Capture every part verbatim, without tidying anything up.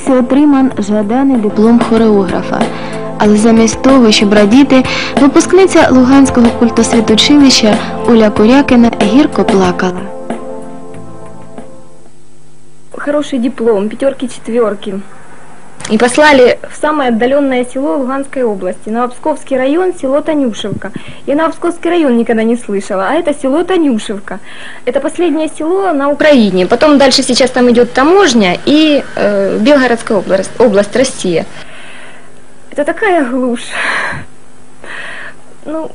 виявився отриман жаданий диплом хореографа. Але замість того, щоб радіти, випускниця Луганського культосвітучилища Оля Корякина гірко плакала. Хороший диплом, пятерки, четверки. И послали в самое отдаленное село Луганской области, Новопсковский район, село Танюшевка. Я Новопсковский район никогда не слышала, а это село Танюшевка. Это последнее село на Украине. Потом дальше сейчас там идет таможня и э, Белгородская область, область, Россия. Это такая глушь. Ну,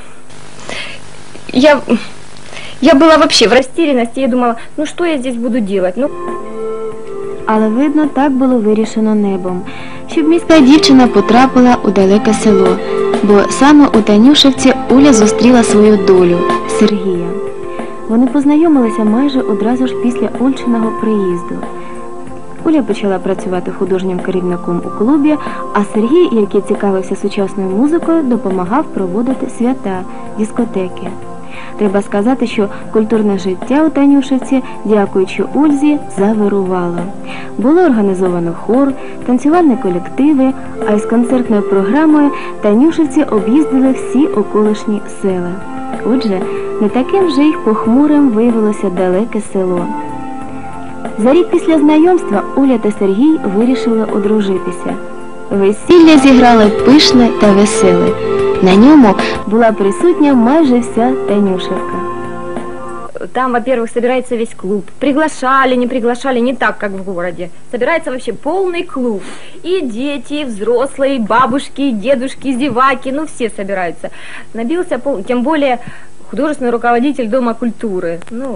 я, я была вообще в растерянности, я думала, ну что я здесь буду делать? Ну... Але, видно, так було вирішено небом, щоб міська дівчина потрапила у далеке село, бо саме у Танюшевці Оля зустріла свою долю – Сергія. Вони познайомилися майже одразу ж після Ольчиного приїзду. Оля почала працювати художнім керівником у клубі, а Сергій, який цікавився сучасною музикою, допомагав проводити свята, дискотеки. Треба сказати, що культурне життя у Танюшевці, дякуючи Ользі, завирувало. Було організовано хор, танцювальні колективи, а із концертною програмою Танюшевці об'їздили всі околишні села. Отже, не таким вже й похмурим виявилося далеке село. За рік після знайомства Оля та Сергій вирішили одружитися. Весілля зіграли пишне та веселе. На ньому була присутня майже вся Танюшевка. Там, во-первых, собирается весь клуб. Приглашали, не приглашали, не так, как в городе. Собирается вообще полный клуб. И дети, и взрослые, и бабушки, и дедушки, и зеваки, ну все собираются. Набился пол... Тем более художественный руководитель Дома культуры. Ну...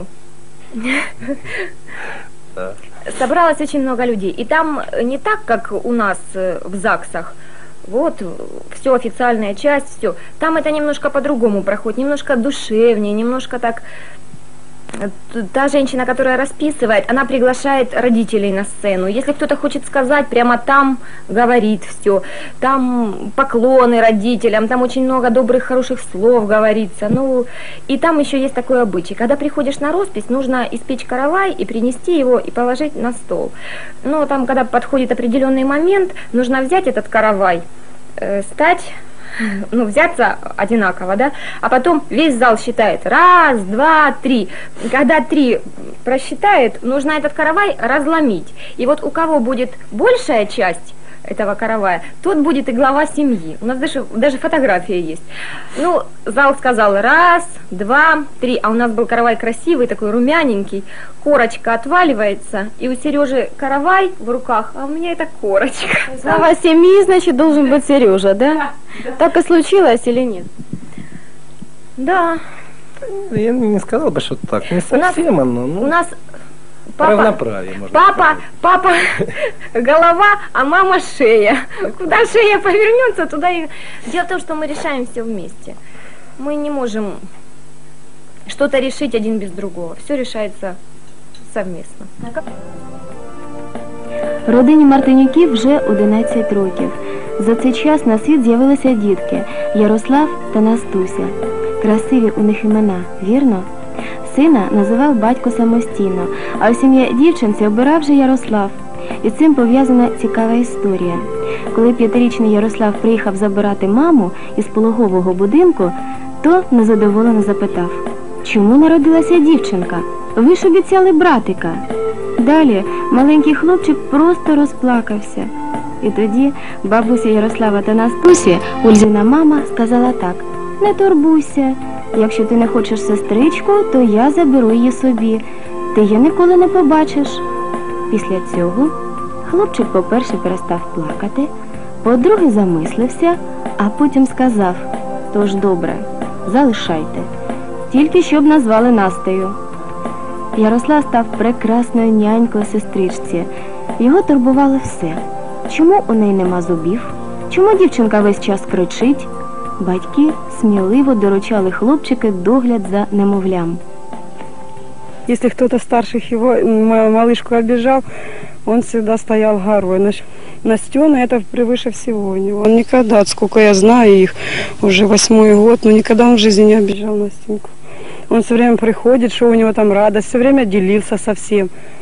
Собралось очень много людей. И там не так, как у нас в ЗАГСах. Вот, все, официальная часть, все. Там это немножко по-другому проходит, немножко душевнее, немножко так... Та женщина, которая расписывает, она приглашает родителей на сцену. Если кто-то хочет сказать, прямо там говорит все. Там поклоны родителям, там очень много добрых, хороших слов говорится. Ну, и там еще есть такой обычай. Когда приходишь на роспись, нужно испечь каравай и принести его и положить на стол. Но там, когда подходит определенный момент, нужно взять этот каравай, э, стать... ну, взяться одинаково, да, а потом весь зал считает раз, два, три. Когда три просчитает, нужно этот каравай разломить. И вот у кого будет большая часть этого каравая, тот будет и глава семьи. У нас даже, даже фотография есть. Ну, зал сказал раз, два, три, а у нас был каравай красивый, такой румяненький, корочка отваливается, и у Сережи каравай в руках, а у меня это корочка. Глава семьи, значит, должен быть Сережа, да? Да, да? Так и случилось или нет? Да. Я не сказал бы, что так, не совсем оно. Ну... У нас... Папа, равноправие, можно папа, сказать. Папа, голова, а мама шея. Куда шея повернется, туда и... Дело в том, что мы решаем все вместе. Мы не можем что-то решить один без другого. Все решается совместно. Родині Мартинюків вже одинадцять років. За цей час на світ з'явилися дітки – Ярослав та Настуся. Красиві у них імена, вірно? Сина називав батько самостійно, а у сім'ї дівчинці обирав же Ярослав. І з цим пов'язана цікава історія. Коли п'ятирічний Ярослав приїхав забирати маму із пологового будинку, то незадоволено запитав: «Чому народилася дівчинка? Ви ж обіцяли братика». Далі маленький хлопчик просто розплакався. І тоді бабуся Ярослава та Настусі, Ользина мама, сказала так: «Не турбуйся. Якщо ти не хочеш сестричку, то я заберу її собі. Ти її ніколи не побачиш». Після цього хлопчик по-перше перестав плакати, по-друге замислився, а потім сказав: «Тож добре, залишайте. Тільки щоб назвали Настею». Ярослав став прекрасною нянькою сестричці. Його турбувало все. Чому у неї нема зубів? Чому дівчинка весь час кричить? Батьки сміливо доручали хлопчики догляд за немовлям. Если кто-то старших его, мою малышку обижал, он всегда стоял горой. Настена это превыше всего у него. Он никогда, сколько я знаю их, уже восьмой год, но никогда он в жизни не обижал Настеньку. Он все время приходит, что у него там радость, все время делился со всем.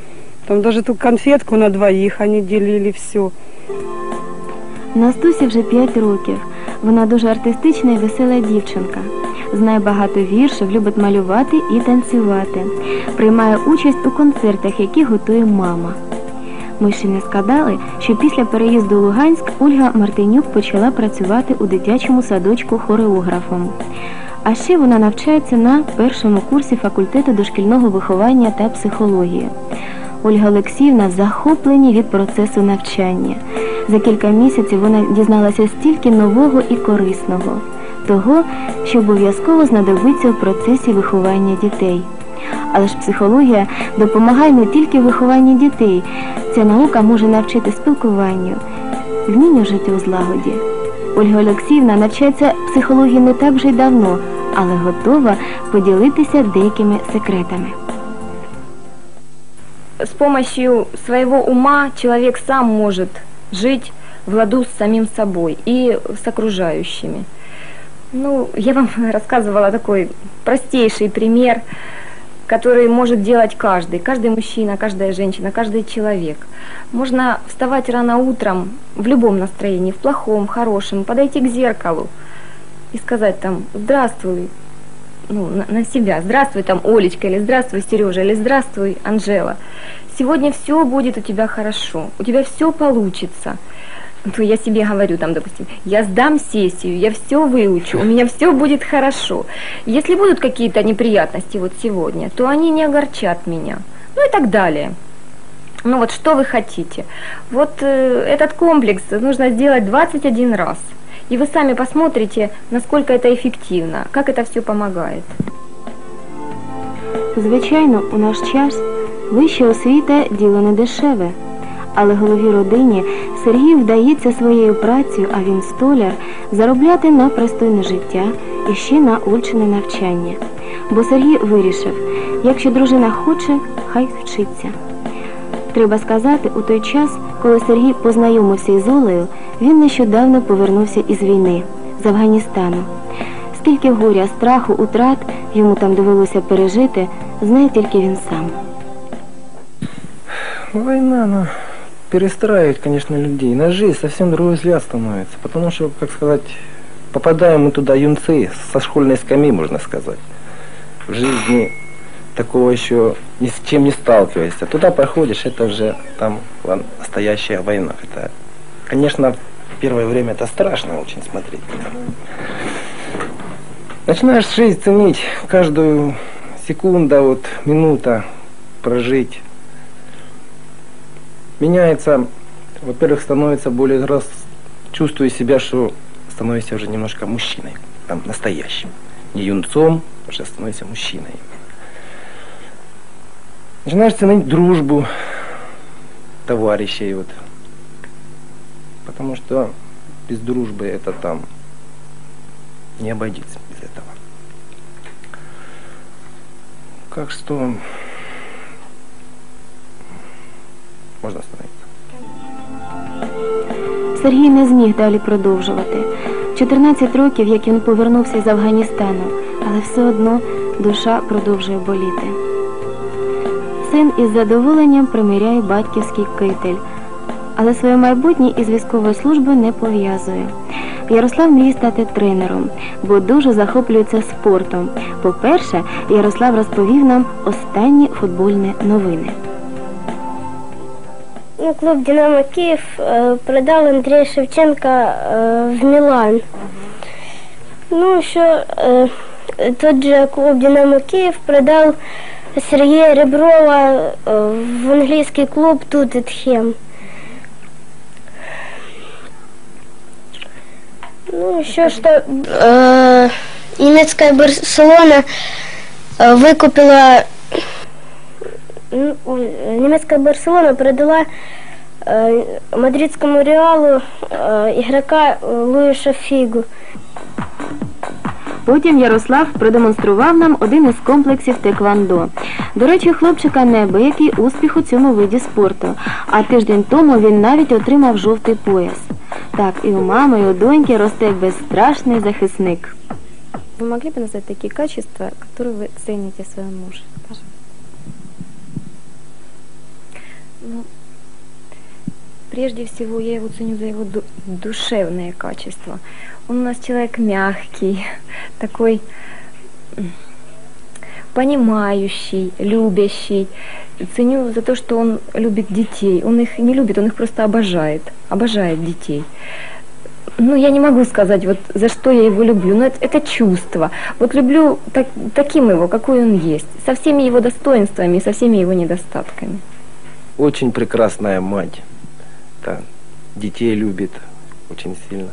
Там даже ту конфетку на двоих они делили, все. Настусі вже п'ять років. Вона дуже артистична і весела дівчинка. Знає багато віршів, любить малювати і танцювати. Приймає участь у концертах, які готує мама. Ми ще не згадали, що після переїзду у Луганськ Ольга Мартинюк почала працювати у дитячому садочку хореографом. А ще вона навчається на першому курсі факультету дошкільного виховання та психології. Ольга Олексіївна в захопленні від процесу навчання. За кілька місяців вона дізналася стільки нового і корисного. Того, що обов'язково знадобиться в процесі виховання дітей. Але ж психологія допомагає не тільки в вихованні дітей. Ця наука може навчити спілкуванню, вмінню жити у злагоді. Ольга Олексіївна навчається психології не так вже й давно, але готова поділитися деякими секретами. С помощью своего ума человек сам может жить в ладу с самим собой и с окружающими. Ну, я вам рассказывала такой простейший пример, который может делать каждый, каждый мужчина, каждая женщина, каждый человек. Можно вставать рано утром в любом настроении, в плохом, хорошем, подойти к зеркалу и сказать там «Здравствуй», ну, на, на себя, «Здравствуй, там, Олечка», или «Здравствуй, Сережа», или «Здравствуй, Анжела». Сегодня все будет у тебя хорошо, у тебя все получится. То я себе говорю, там, допустим, я сдам сессию, я все выучу, у меня все будет хорошо. Если будут какие-то неприятности вот сегодня, то они не огорчат меня. Ну и так далее. Ну вот что вы хотите? Вот э, этот комплекс нужно сделать двадцать один раз. И вы сами посмотрите, насколько это эффективно, как это все помогает. Звичайно, у наш час вища освіта – діло не дешеве. Але голові родині Сергію вдається своєю працею, а він столяр, заробляти на пристойне життя і ще на Ольчине навчання. Бо Сергій вирішив, якщо дружина хоче, хай вчиться. Треба сказати, у той час, коли Сергій познайомився із Олею, він нещодавно повернувся із війни, з Афганістану. Скільки горя, страху, утрат йому там довелося пережити, знає тільки він сам. Война, она перестраивает, конечно, людей. На жизнь совсем другой взгляд становится. Потому что, как сказать, попадаем мы туда юнцы, со школьной скамьи, можно сказать. В жизни такого еще ни с чем не сталкиваясь. А туда проходишь, это уже там настоящая война. Это, конечно, в первое время это страшно очень смотреть. Начинаешь жизнь ценить, каждую секунду, вот, минута прожить. Меняется, во-первых, становится более раз, чувствую себя, что становишься уже немножко мужчиной, там, настоящим. Не юнцом, уже становишься мужчиной. Начинаешь ценить дружбу товарищей, вот. Потому что без дружбы это там не обойдется без этого. Как что можна остановитися. Сергій не зміг далі продовжувати. чотирнадцять років, як він повернувся з Афганістану, але все одно душа продовжує боліти. Син із задоволенням примиряє батьківський китель, але своє майбутнє із військовою службою не пов'язує. Ярослав мріє стати тренером, бо дуже захоплюється спортом. По-перше, Ярослав розповів нам останні футбольні новини. Ну, клуб «Динамо Киев» э, продал Андрея Шевченко э, в Милан. Ну, еще э, тот же клуб «Динамо Киев» продал Сергея Реброва э, в английский клуб «Тоттенхэм». Ну, еще что э, немецкая «Барселона» э, выкупила... Немецкая «Барселона» продала э, мадридскому «Реалу» э, игрока Луиша Фигу. Потім Ярослав продемонстрував нам один із комплексів теквондо. До речі, хлопчика неабиякий успіх у цьому виді спорту, а тиждень тому він навіть отримав жовтий пояс. Так, і у мами, і у доньки росте безстрашний захисник. Ви могли б назвати такі качества, які ви цінуєте в своєму мужі? Ну, прежде всего, я его ценю за его ду- душевные качества. Он у нас человек мягкий, такой м, понимающий, любящий. Ценю за то, что он любит детей. Он их не любит, он их просто обожает. Обожает детей. Ну, я не могу сказать, вот за что я его люблю, но это, это чувство. Вот люблю так, таким его, какой он есть, со всеми его достоинствами и со всеми его недостатками. Очень прекрасная мать. Да, детей любит очень сильно.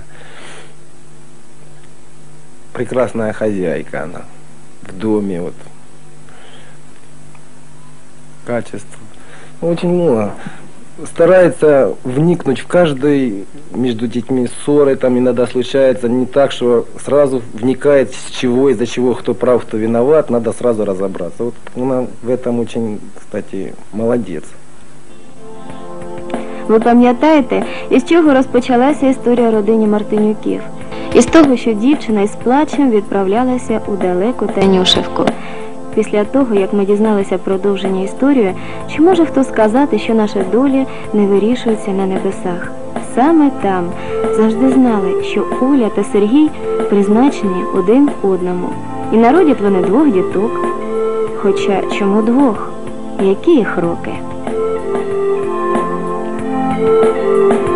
Прекрасная хозяйка она в доме, вот. Качество. Очень много. Старается вникнуть в каждый между детьми ссоры, там иногда случается не так, что сразу вникает, с чего, из-за чего, кто прав, кто виноват, надо сразу разобраться. Вот она в этом очень, кстати, молодец. Ви пам'ятаєте, із чого розпочалася історія родини Мартинюків? Із того, що дівчина із плачем відправлялася у далеку Танюшевку. Після того, як ми дізналися продовження історії, чи може хто сказати, що наші долі не вирішуються на небесах? Саме там завжди знали, що Оля та Сергій призначені один одному. І народять вони двох діток. Хоча чому двох? Які їх роки?